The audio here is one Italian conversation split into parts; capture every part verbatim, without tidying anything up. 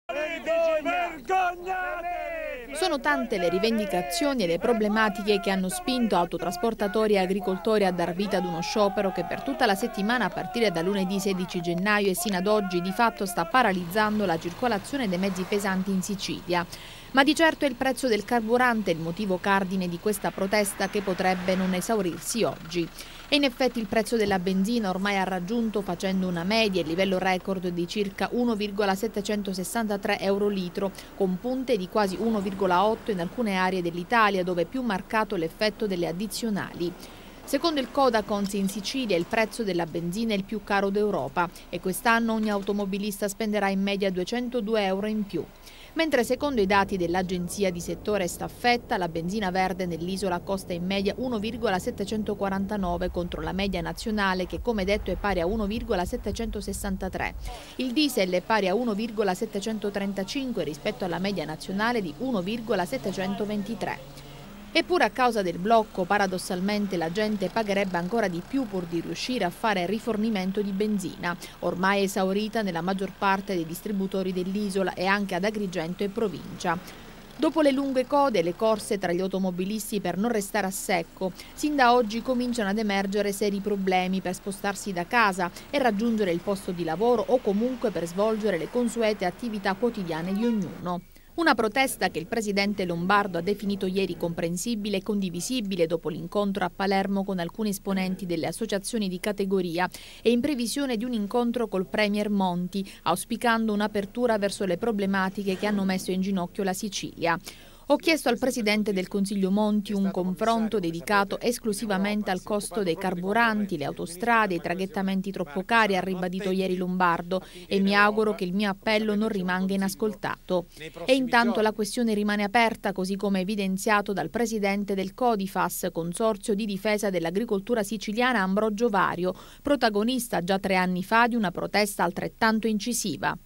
Sono tante le rivendicazioni e le problematiche che hanno spinto autotrasportatori e agricoltori a dar vita ad uno sciopero che per tutta la settimana a partire da lunedì sedici gennaio e sino ad oggi di fatto sta paralizzando la circolazione dei mezzi pesanti in Sicilia. Ma di certo è il prezzo del carburante il motivo cardine di questa protesta che potrebbe non esaurirsi oggi. E in effetti il prezzo della benzina ormai ha raggiunto, facendo una media, il livello record di circa uno virgola settecentosessantatré euro litro, con punte di quasi uno virgola otto in alcune aree dell'Italia dove è più marcato l'effetto delle addizionali. Secondo il Codacons in Sicilia il prezzo della benzina è il più caro d'Europa e quest'anno ogni automobilista spenderà in media duecentodue euro in più. Mentre secondo i dati dell'agenzia di settore Staffetta la benzina verde nell'isola costa in media uno virgola settecentoquarantanove contro la media nazionale che come detto è pari a uno virgola settecentosessantatré. Il diesel è pari a uno virgola settecentotrentacinque rispetto alla media nazionale di uno virgola settecentoventitré. Eppure a causa del blocco, paradossalmente, la gente pagherebbe ancora di più pur di riuscire a fare rifornimento di benzina, ormai esaurita nella maggior parte dei distributori dell'isola e anche ad Agrigento e provincia. Dopo le lunghe code e le corse tra gli automobilisti per non restare a secco, sin da oggi cominciano ad emergere seri problemi per spostarsi da casa e raggiungere il posto di lavoro o comunque per svolgere le consuete attività quotidiane di ognuno. Una protesta che il presidente Lombardo ha definito ieri comprensibile e condivisibile dopo l'incontro a Palermo con alcuni esponenti delle associazioni di categoria e in previsione di un incontro col premier Monti, auspicando un'apertura verso le problematiche che hanno messo in ginocchio la Sicilia. Ho chiesto al Presidente del Consiglio Monti un confronto dedicato esclusivamente al costo dei carburanti, le autostrade, i traghettamenti troppo cari, ha ribadito ieri Lombardo, e mi auguro che il mio appello non rimanga inascoltato. E intanto la questione rimane aperta, così come evidenziato dal Presidente del Codifas, Consorzio di difesa dell'agricoltura siciliana, Ambrogio Vario, protagonista già tre anni fa di una protesta altrettanto incisiva.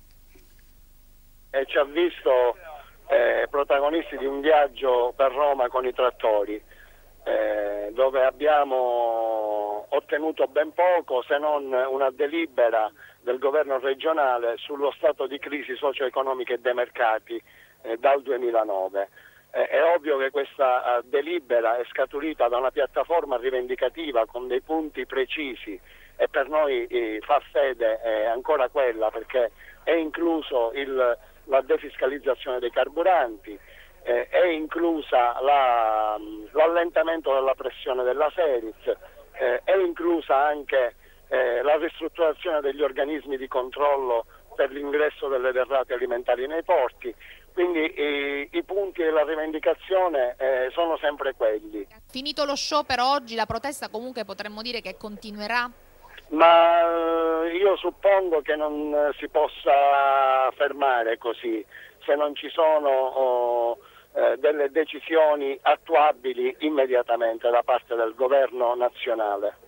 E ci ha visto Eh, protagonisti di un viaggio per Roma con i trattori, eh, dove abbiamo ottenuto ben poco se non una delibera del governo regionale sullo stato di crisi socio-economica e dei mercati eh, dal duemilanove. Eh, è ovvio che questa uh, delibera è scaturita da una piattaforma rivendicativa con dei punti precisi e per noi eh, fa fede è ancora quella, perché è incluso il la defiscalizzazione dei carburanti, eh, è inclusa la, l'allentamento della pressione della Seris, eh, è inclusa anche eh, la ristrutturazione degli organismi di controllo per l'ingresso delle derrate alimentari nei porti, quindi eh, i punti della rivendicazione eh, sono sempre quelli. Finito lo sciopero oggi, la protesta comunque potremmo dire che continuerà? Ma io suppongo che non si possa fermare così, se non ci sono oh, eh, delle decisioni attuabili immediatamente da parte del governo nazionale.